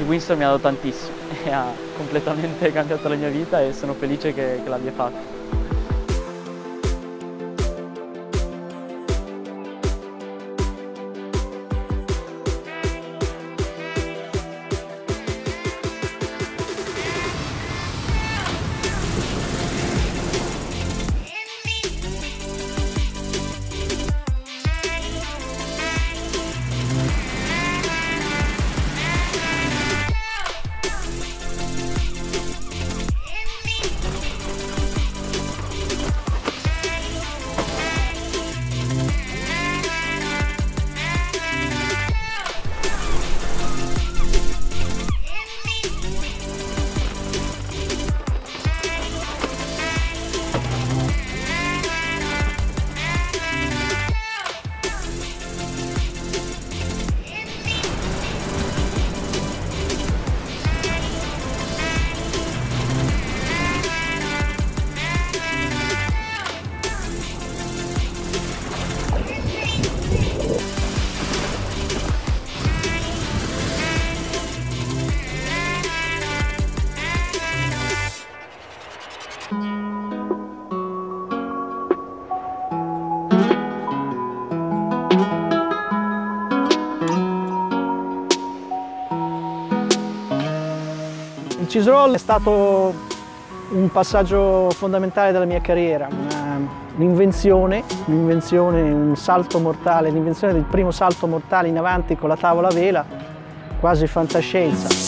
il windsurf mi ha dato tantissimo e ha completamente cambiato la mia vita e sono felice che l'abbia fatto. Il cheese roll è stato un passaggio fondamentale della mia carriera, un'invenzione, un salto mortale, l'invenzione del primo salto mortale in avanti con la tavola a vela, quasi fantascienza.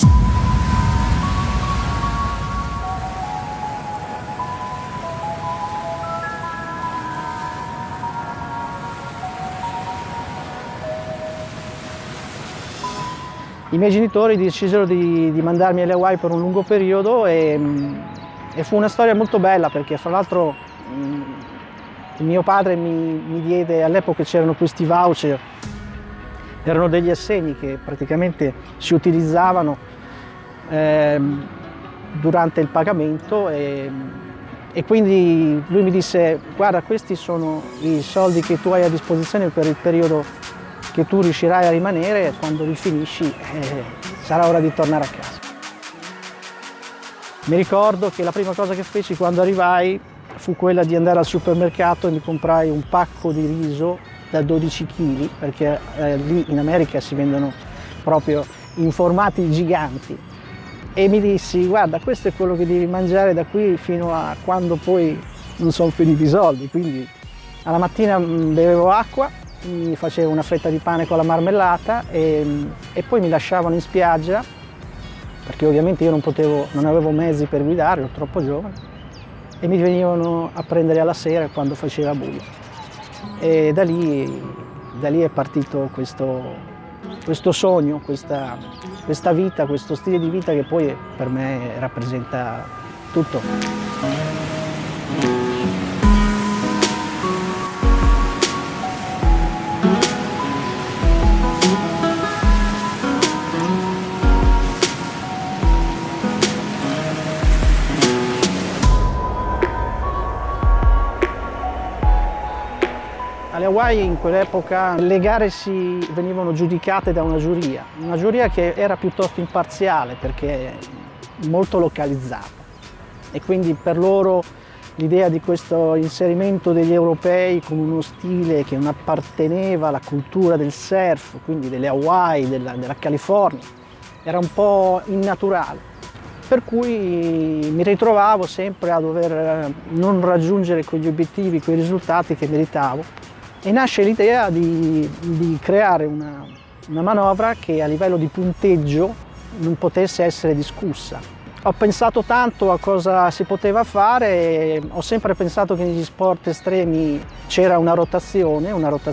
I miei genitori decisero di mandarmi alle Hawaii per un lungo periodo e fu una storia molto bella perché fra l'altro il mio padre mi diede, all'epoca c'erano questi voucher, erano degli assegni che praticamente si utilizzavano durante il pagamento e quindi lui mi disse: guarda, questi sono i soldi che tu hai a disposizione per il periodo che tu riuscirai a rimanere, quando li finisci sarà ora di tornare a casa. Mi ricordo che la prima cosa che feci quando arrivai fu quella di andare al supermercato e mi comprai un pacco di riso da 12 kg, perché lì in America si vendono proprio in formati giganti, e mi dissi: guarda, questo è quello che devi mangiare da qui fino a quando poi non sono finiti i soldi. Quindi alla mattina bevevo acqua, mi facevo una fetta di pane con la marmellata e poi mi lasciavano in spiaggia, perché ovviamente io non avevo mezzi per guidare, ero troppo giovane, e mi venivano a prendere alla sera quando faceva buio. E da lì è partito questo sogno, questa vita, questo stile di vita che poi per me rappresenta tutto. Alle Hawaii in quell'epoca le gare venivano giudicate da una giuria che era piuttosto imparziale perché molto localizzata, e quindi per loro l'idea di questo inserimento degli europei con uno stile che non apparteneva alla cultura del surf, quindi delle Hawaii, della California, era un po' innaturale. Per cui mi ritrovavo sempre a dover non raggiungere quegli obiettivi, quei risultati che meritavo. E nasce l'idea di creare una manovra che a livello di punteggio non potesse essere discussa. Ho pensato tanto a cosa si poteva fare e ho sempre pensato che negli sport estremi c'era una rotazione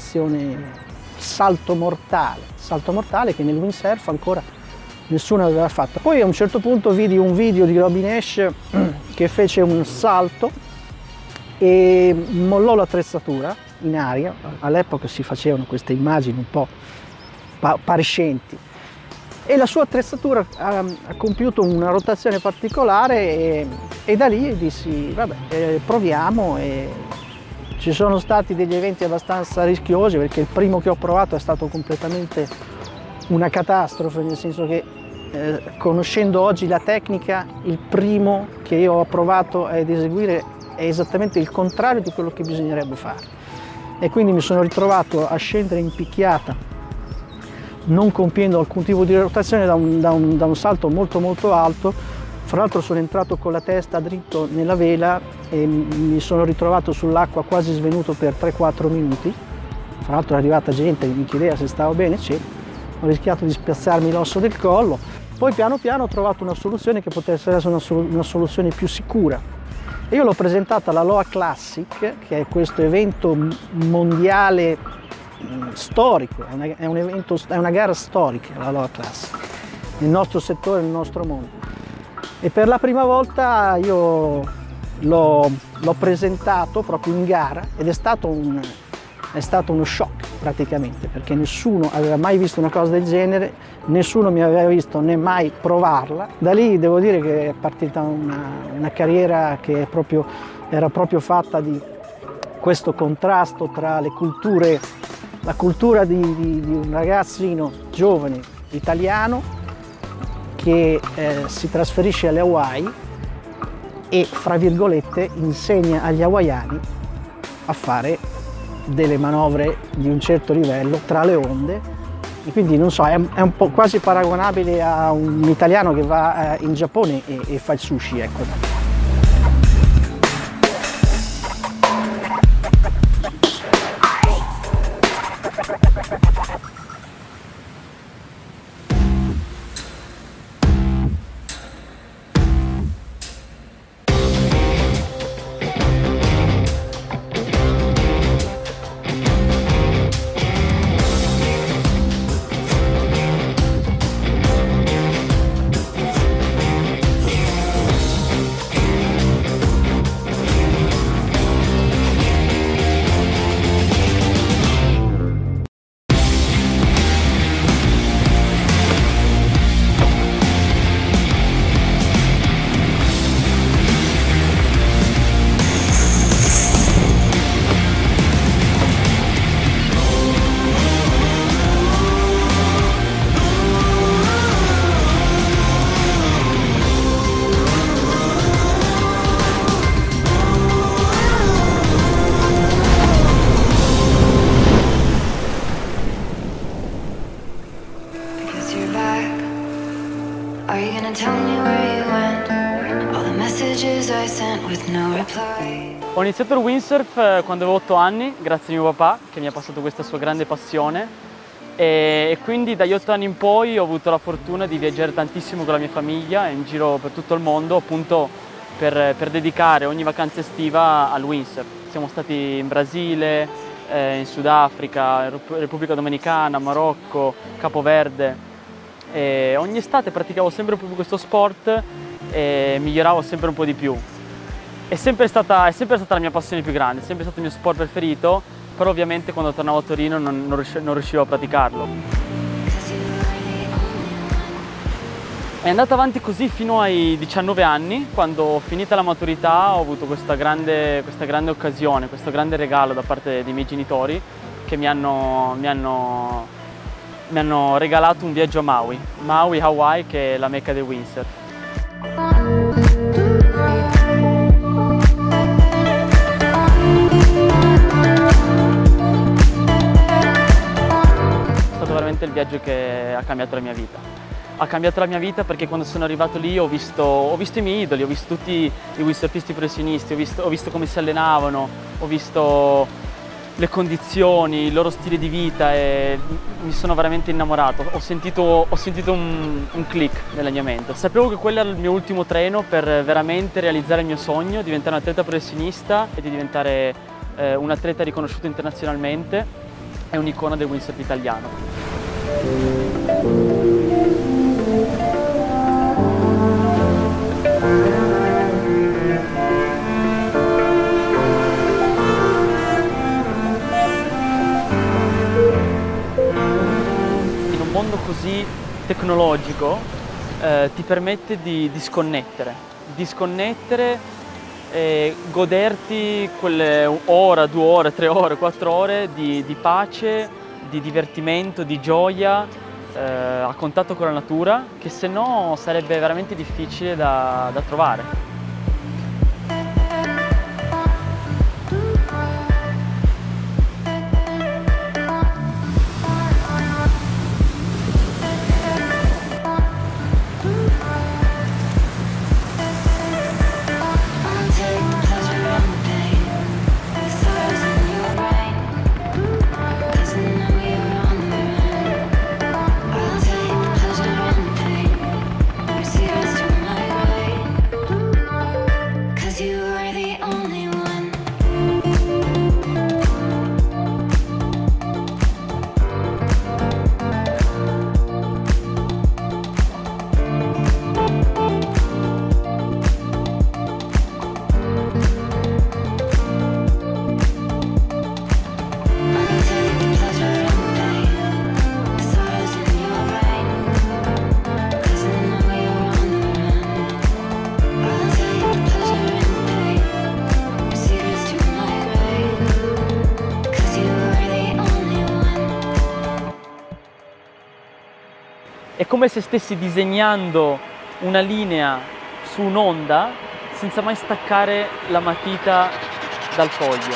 salto mortale che nel windsurf ancora nessuno aveva fatto. Poi a un certo punto vidi un video di Robin Nash che fece un salto e mollò l'attrezzatura in aria. All'epoca si facevano queste immagini un po' appariscenti e la sua attrezzatura ha compiuto una rotazione particolare e da lì dissi: vabbè, proviamo. E ci sono stati degli eventi abbastanza rischiosi perché il primo che ho provato è stato completamente una catastrofe, nel senso che conoscendo oggi la tecnica, il primo che io ho provato ad eseguire è esattamente il contrario di quello che bisognerebbe fare. E quindi mi sono ritrovato a scendere in picchiata, non compiendo alcun tipo di rotazione da un salto molto alto. Fra l'altro sono entrato con la testa dritto nella vela e mi sono ritrovato sull'acqua quasi svenuto per 3-4 minuti. Fra l'altro è arrivata gente che mi chiedeva se stavo bene, ho rischiato di spiazzarmi l'osso del collo. Poi piano piano ho trovato una soluzione che potesse essere una soluzione più sicura. E io l'ho presentata alla Loa Classic, che è questo evento mondiale storico, è una gara storica la Loa Classic, nel nostro settore, nel nostro mondo. E per la prima volta io l'ho presentato proprio in gara ed è stato uno shock praticamente, perché nessuno aveva mai visto una cosa del genere, nessuno mi aveva visto né mai provarla. Da lì devo dire che è partita una carriera che era proprio fatta di questo contrasto tra le culture, la cultura di un ragazzino giovane italiano che si trasferisce alle Hawaii e, fra virgolette, insegna agli hawaiani a fare delle manovre di un certo livello tra le onde, e quindi non so, è un po' quasi paragonabile a un italiano che va in Giappone e fa il sushi, ecco. Are you gonna tell me where you went? All the messages I sent with no reply. Ho iniziato il windsurf quando avevo 8 anni, grazie a mio papà che mi ha passato questa sua grande passione, e quindi dagli 8 anni in poi ho avuto la fortuna di viaggiare tantissimo con la mia famiglia in giro per tutto il mondo, appunto per dedicare ogni vacanza estiva al windsurf. Siamo stati in Brasile, in Sudafrica, Repubblica Dominicana, Marocco, Capo Verde. E ogni estate praticavo sempre proprio questo sport e miglioravo sempre un po' di più. È sempre stata la mia passione più grande, è sempre stato il mio sport preferito, però ovviamente quando tornavo a Torino non riuscivo a praticarlo. È andata avanti così fino ai 19 anni, quando finita la maturità ho avuto questa grande occasione, questo grande regalo da parte dei miei genitori che mi hanno regalato un viaggio a Maui, Hawaii, che è la mecca del windsurf. È stato veramente il viaggio che ha cambiato la mia vita. Ha cambiato la mia vita perché quando sono arrivato lì ho visto i miei idoli, ho visto tutti i windsurfisti professionisti, ho visto come si allenavano, ho visto le condizioni, il loro stile di vita e mi sono veramente innamorato. Ho sentito un click nella mia mente. Sapevo che quello era il mio ultimo treno per veramente realizzare il mio sogno, diventare un atleta professionista e di diventare un atleta riconosciuto internazionalmente e un'icona del windsurf italiano. Un mondo così tecnologico ti permette di disconnettere e goderti quelle ora, 2 ore, 3 ore, 4 ore di pace, di divertimento, di gioia a contatto con la natura, che se no sarebbe veramente difficile da trovare. È come se stessi disegnando una linea su un'onda senza mai staccare la matita dal foglio.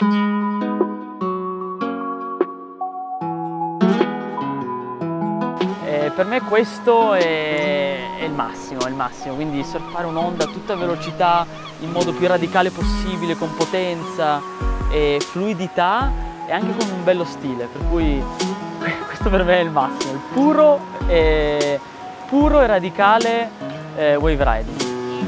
Per me questo è il massimo, quindi surfare un'onda a tutta velocità, in modo più radicale possibile, con potenza e fluidità e anche con un bello stile, per cui questo per me è il massimo, il puro e radicale wave riding.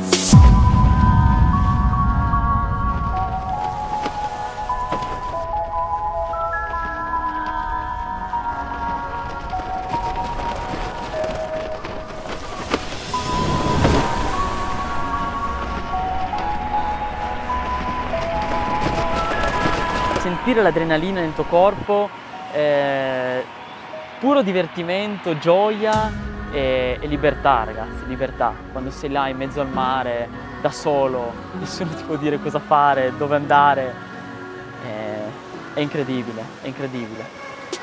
Sentire l'adrenalina nel tuo corpo, puro divertimento, gioia e libertà, ragazzi, libertà. Quando sei là in mezzo al mare, da solo, nessuno ti può dire cosa fare, dove andare, è incredibile, è incredibile.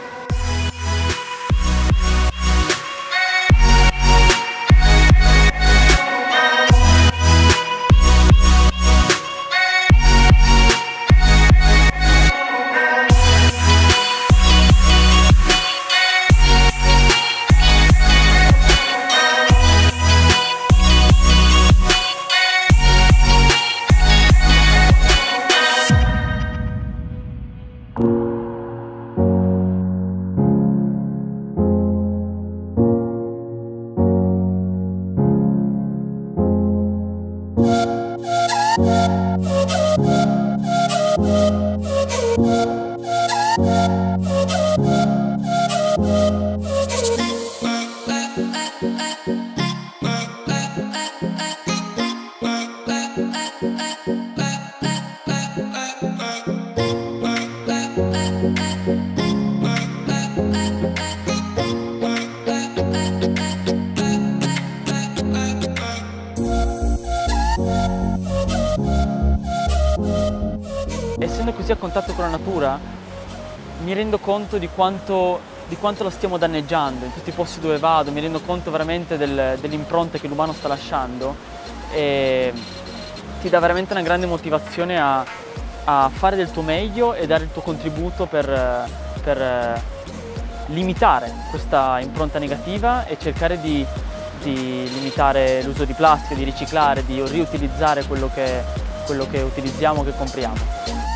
Essendo così a contatto con la natura, mi rendo conto di quanto la stiamo danneggiando in tutti i posti dove vado, mi rendo conto veramente dell'impronta che l'umano sta lasciando e ti dà veramente una grande motivazione a fare del tuo meglio e dare il tuo contributo per limitare questa impronta negativa e cercare di limitare l'uso di plastica, di riciclare, di riutilizzare quello che utilizziamo, che compriamo.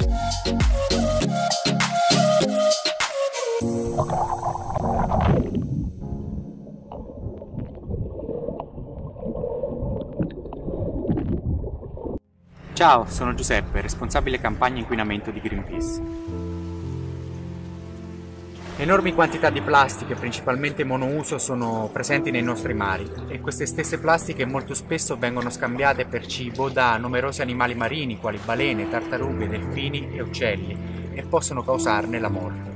Ciao, sono Giuseppe, responsabile campagna inquinamento di Greenpeace. Enormi quantità di plastiche, principalmente monouso, sono presenti nei nostri mari e queste stesse plastiche molto spesso vengono scambiate per cibo da numerosi animali marini quali balene, tartarughe, delfini e uccelli e possono causarne la morte.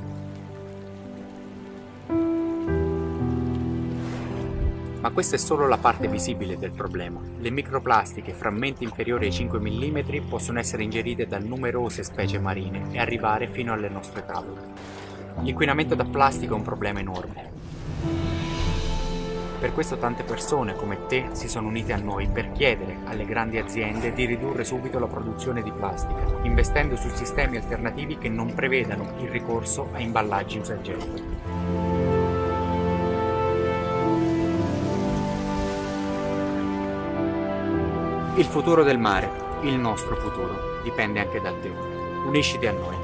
Ma questa è solo la parte visibile del problema. Le microplastiche, frammenti inferiori ai 5 mm, possono essere ingerite da numerose specie marine e arrivare fino alle nostre tavole. L'inquinamento da plastica è un problema enorme. Per questo tante persone come te si sono unite a noi per chiedere alle grandi aziende di ridurre subito la produzione di plastica, investendo su sistemi alternativi che non prevedano il ricorso a imballaggi usa e getta. Il futuro del mare, il nostro futuro, dipende anche da te. Unisciti a noi.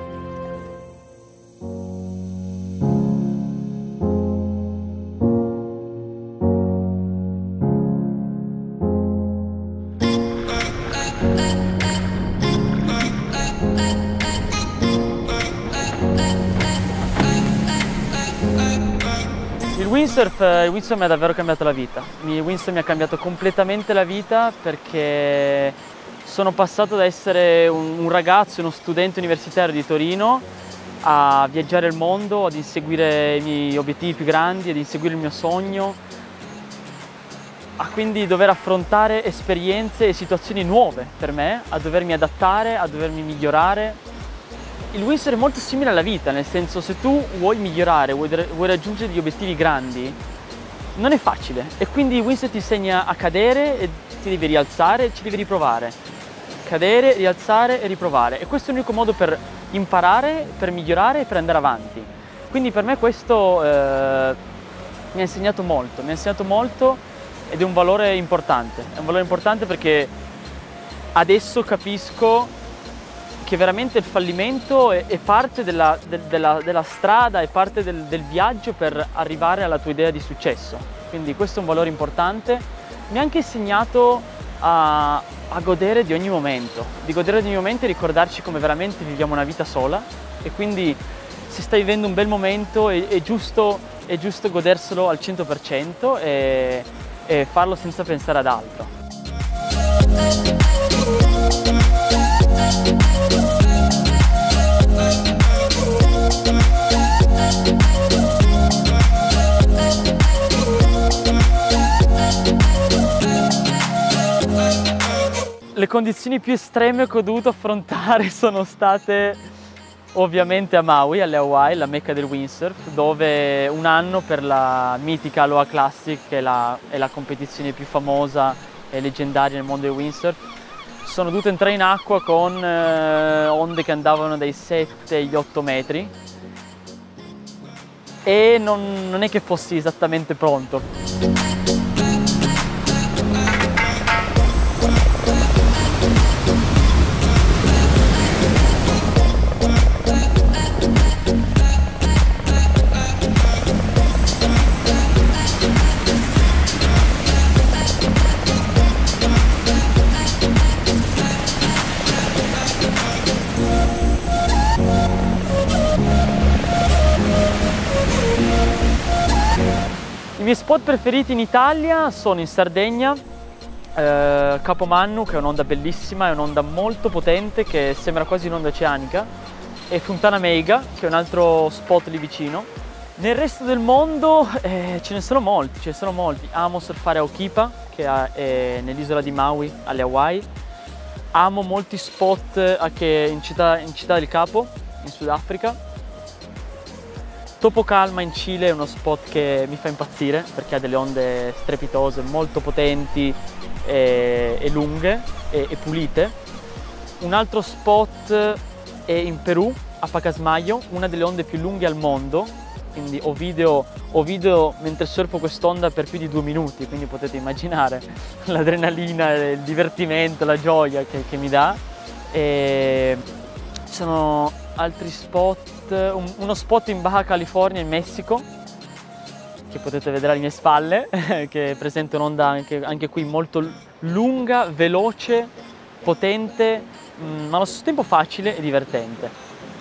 Il windsurf mi ha davvero cambiato la vita. Il windsurf mi ha cambiato completamente la vita perché sono passato da essere un ragazzo, uno studente universitario di Torino, a viaggiare il mondo, ad inseguire i miei obiettivi più grandi, ad inseguire il mio sogno, a quindi dover affrontare esperienze e situazioni nuove per me, a dovermi adattare, a dovermi migliorare. Il windsurf è molto simile alla vita, nel senso, se tu vuoi migliorare, vuoi raggiungere degli obiettivi grandi, non è facile. E quindi il windsurf ti insegna a cadere e ti devi rialzare e ci devi riprovare. Cadere, rialzare e riprovare. E questo è l'unico modo per imparare, per migliorare e per andare avanti. Quindi per me questo mi ha insegnato molto ed è un valore importante. È un valore importante perché adesso capisco che veramente il fallimento è parte della strada, è parte del viaggio per arrivare alla tua idea di successo. Quindi questo è un valore importante. Mi ha anche insegnato a godere di ogni momento, e ricordarci come veramente viviamo una vita sola, e quindi se stai vivendo un bel momento è giusto goderselo al 100% e farlo senza pensare ad altro. Le condizioni più estreme che ho dovuto affrontare sono state ovviamente a Maui, alle Hawaii, la mecca del windsurf, dove un anno per la mitica Aloha Classic, che è la competizione più famosa e leggendaria nel mondo del windsurf, sono dovuto entrare in acqua con onde che andavano dai 7 agli 8 metri e non è che fossi esattamente pronto. I miei spot preferiti in Italia sono in Sardegna, Capomannu, che è un'onda bellissima, è un'onda molto potente che sembra quasi un'onda oceanica, e Fontana Meiga, che è un altro spot lì vicino. Nel resto del mondo ce ne sono molti. Amo surfare a Okipa, che è nell'isola di Maui, alle Hawaii. Amo molti spot anche in Città del Capo, in Sudafrica. Topo Calma in Cile è uno spot che mi fa impazzire perché ha delle onde strepitose, molto potenti e lunghe e pulite. Un altro spot è in Perù, a Pacasmayo, una delle onde più lunghe al mondo, quindi ho video mentre surfo quest'onda per più di 2 minuti, quindi potete immaginare l'adrenalina, il divertimento, la gioia che mi dà. E ci sono altri spot, uno spot in Baja California in Messico, che potete vedere alle mie spalle, che presenta un'onda anche qui molto lunga, veloce, potente, ma allo stesso tempo facile e divertente.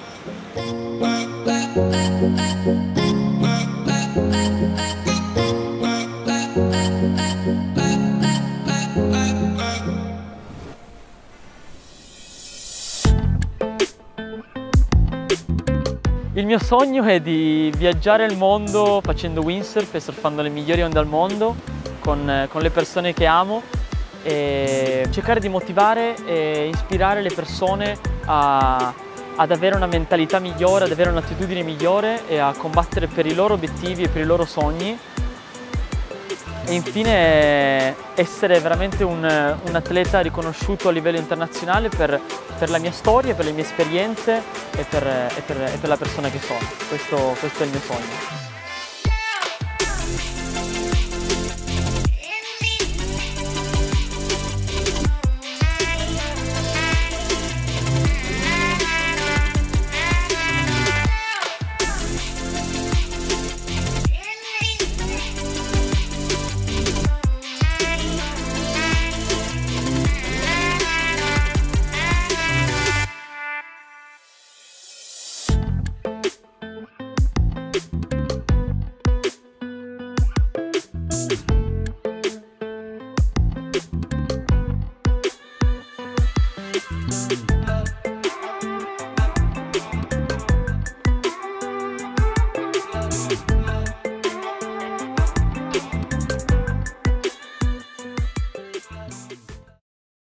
Il mio sogno è di viaggiare il mondo facendo windsurf e surfando le migliori onde al mondo con le persone che amo, e cercare di motivare e ispirare le persone ad avere una mentalità migliore, ad avere un'attitudine migliore e a combattere per i loro obiettivi e per i loro sogni, e infine essere veramente un atleta riconosciuto a livello internazionale per la mia storia, per le mie esperienze e per la persona che sono. Questo è il mio sogno.